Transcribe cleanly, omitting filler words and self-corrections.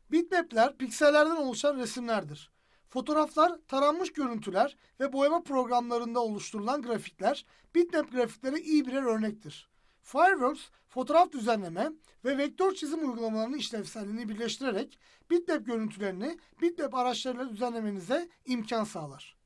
Bitmap'ler piksellerden oluşan resimlerdir. Fotoğraflar, taranmış görüntüler ve boyama programlarında oluşturulan grafikler, bitmap grafikleri iyi birer örnektir. Fireworks, fotoğraf düzenleme ve vektör çizim uygulamalarının işlevselliğini birleştirerek bitmap görüntülerini bitmap araçlarıyla düzenlemenize imkan sağlar.